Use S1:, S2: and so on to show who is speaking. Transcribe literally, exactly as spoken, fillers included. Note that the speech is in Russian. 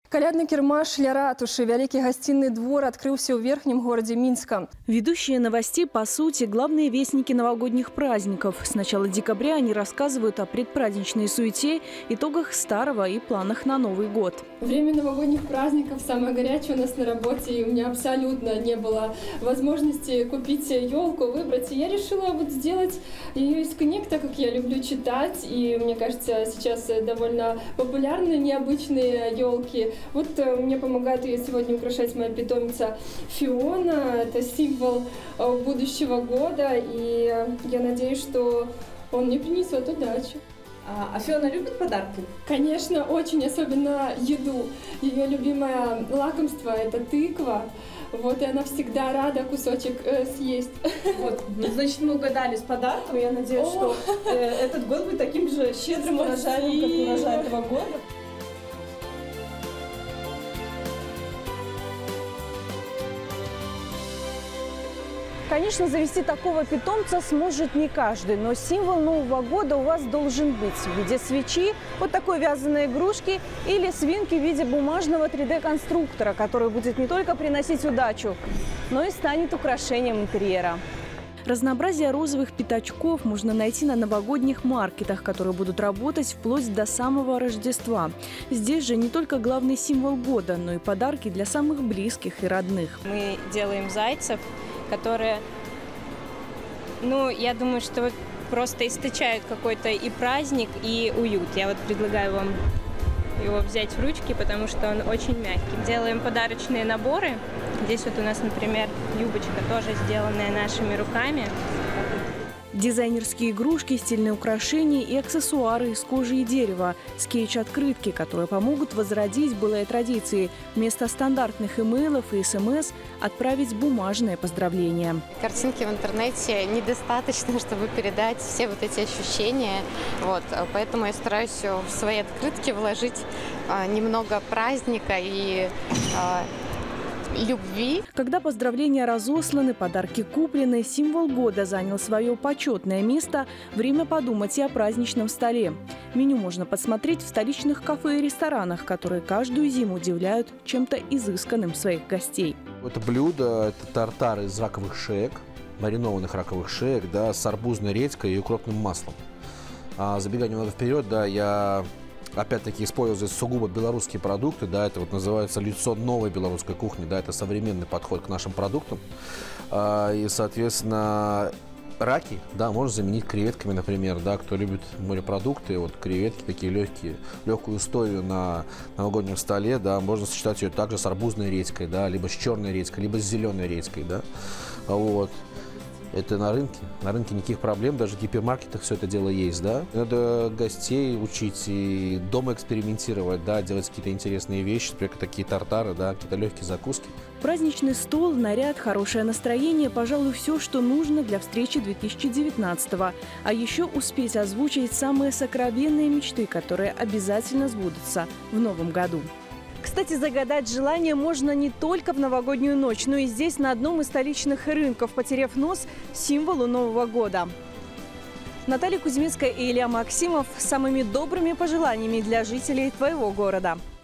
S1: Калядны кірмаш ля ратушы, вялікі гостиный двор открылся в верхнем городе Минска.
S2: Ведущие новостей, по сути, главные вестники новогодних праздников. С начала декабря они рассказывают о предпраздничной суете, итогах старого и планах на Новый год.
S1: Время новогодних праздников самое горячее у нас на работе, и у меня абсолютно не было возможности купить елку, выбрать. И я решила вот сделать ее из книг, так как я люблю читать, и мне кажется, сейчас довольно популярны необычные елки. Вот мне помогает ее сегодня украшать моя питомица Фиона. Это символ будущего года, и я надеюсь, что он мне принесет удачу.
S3: А Фиона любит подарки?
S1: Конечно, очень, особенно еду. Ее любимое лакомство – это тыква. Вот, и она всегда рада кусочек э, съесть.
S3: Вот, ну, значит, мы угадали с подарком. Я надеюсь, О! что э, этот год будет таким же щедрым урожаем, как урожай этого года.
S2: Конечно, завести такого питомца сможет не каждый, но символ Нового года у вас должен быть в виде свечи, вот такой вязаной игрушки или свинки в виде бумажного три дэ-конструктора, который будет не только приносить удачу, но и станет украшением интерьера. Разнообразие розовых пятачков можно найти на новогодних маркетах, которые будут работать вплоть до самого Рождества. Здесь же не только главный символ года, но и подарки для самых близких и родных.
S4: Мы делаем зайцев, которые, ну, я думаю, что просто источают какой-то и праздник, и уют. Я вот предлагаю вам его взять в ручки, потому что он очень мягкий. Делаем подарочные наборы. Здесь вот у нас, например, юбочка тоже сделанная нашими руками.
S2: Дизайнерские игрушки, стильные украшения и аксессуары из кожи и дерева. Скетч-открытки, которые помогут возродить былые традиции. Вместо стандартных имейлов и эс эм эс отправить бумажное поздравление.
S5: Картинки в интернете недостаточно, чтобы передать все вот эти ощущения. Вот, поэтому я стараюсь в свои открытки вложить а, немного праздника и а, любви.
S2: Когда поздравления разосланы, подарки куплены, символ года занял свое почетное место, время подумать и о праздничном столе. Меню можно подсмотреть в столичных кафе и ресторанах, которые каждую зиму удивляют чем-то изысканным своих гостей.
S6: Это блюдо – это тартар из раковых шеек, маринованных раковых шеек, да, с арбузной редькой и укропным маслом. А, забегая немного вперед, да, я опять-таки использую сугубо белорусские продукты, да, это вот называется лицо новой белорусской кухни, да, это современный подход к нашим продуктам. А, и, соответственно, раки, да, можно заменить креветками, например, да, кто любит морепродукты, вот креветки такие легкие, легкую историю на новогоднем столе, да, можно сочетать ее также с арбузной редькой, да, либо с черной редькой, либо с зеленой редькой, да, вот. Это на рынке. На рынке никаких проблем, даже в гипермаркетах все это дело есть, да. Надо гостей учить и дома экспериментировать, да, делать какие-то интересные вещи, например, такие тартары, да, какие-то легкие закуски.
S2: Праздничный стол, наряд, хорошее настроение – пожалуй, все, что нужно для встречи две тысячи девятнадцатого. А еще успеть озвучить самые сокровенные мечты, которые обязательно сбудутся в новом году. Кстати, загадать желание можно не только в новогоднюю ночь, но и здесь, на одном из столичных рынков, потеряв нос символу Нового года. Наталья Кузьминская и Илья Максимов с самыми добрыми пожеланиями для жителей твоего города.